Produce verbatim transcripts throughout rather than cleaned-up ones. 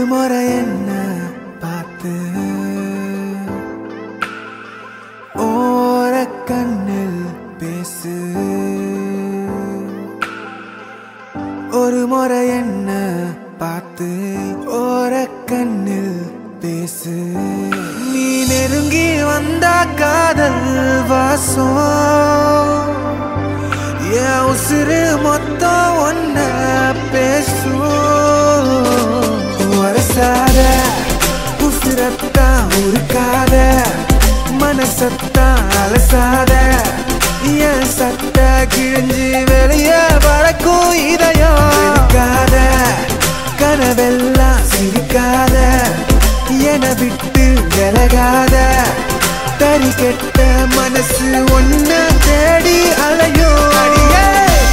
ஒரு முறை என்ன பார்த்து ஓர கண்ணில் பேசு ஒரு முறை என்ன பார்த்து ஓர கண்ணில் பேசு நீ நெருங்கி வந்தா காதல் வாசம் என் உசுறு மொத்தம் ஒன்ன பேசும் வரசாத உசுரத்தான் உருக்காத மனசத்தான் அலசாத என் சட்ட கிழிஞ்சு வெளிய பறக்கும் இதயம் இருக்காத கனவெல்லாம் சிரிக்காத என விட்டு விலகாத தறி கெட்ட மனசு ஒன்ன தேடி அலையோ அடியே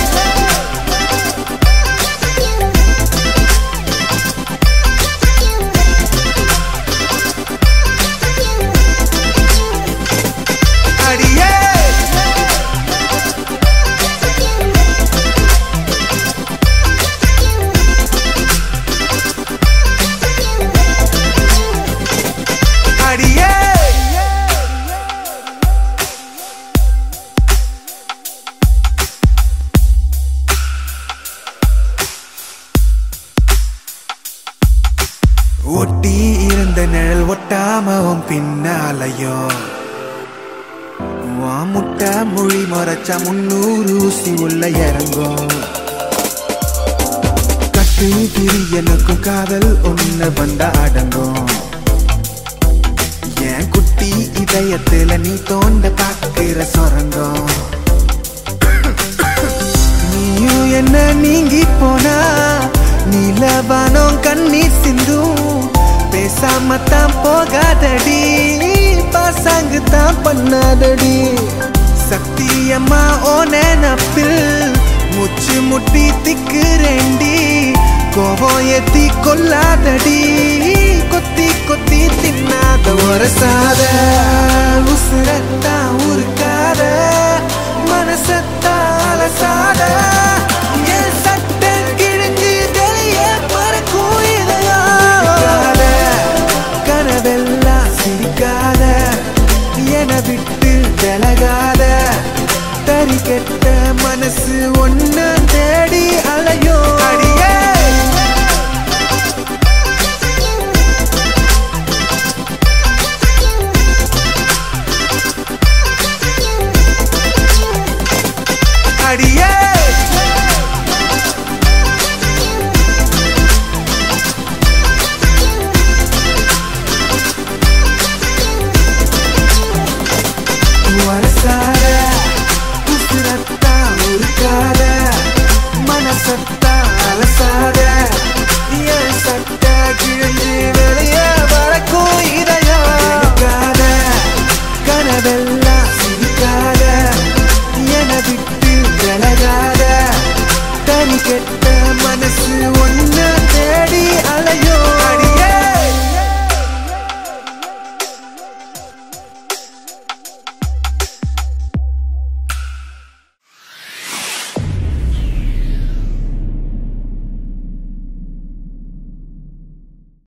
ஒட்டி இருந்த நிழல் ஒட்டாமவும் பின்னாலையோ முட்டை மொழி மறைச்சா முன்னூறு ஊசி உள்ள இறங்கும் கட்டு திரி எனக்கும் காதல் ஒண்ணு வந்தா அடங்கும் என் குட்டி இதயத்துல நீ தோண்ட பாக்குற சொரங்கம் நீயும் என்ன நீங்கி போனா நீலவானம் கண்ணீர் சிந்தும் பேசாமத்தான் போகாதடி பாசாங்கு தான் பண்ணாதடி சத்தியம்மா ஓ நினப்பில் முச்சு முட்டி திக்குறேண்டி கோபம் ஏத்தி கொல்லாதடி கொத்தி கொத்தி தின்னாத வரசாத உசுரத்தான் உருக்காத மனசத்தான் அலசாத விட்டு விலகாத தறி கெட்ட மனசு ஒன்ன தேடி அலையோ அடியே அடியே வரசாத உசுரத்தான் உருக்காத மனசத்தான் அலசாத என் சட்ட கிழிஞ்சு வெளிய வரக்கும் இதயம் இருக்காத கனவெல்லாம் சிரிக்காத என விட்டு விலகாத தனி கெட்ட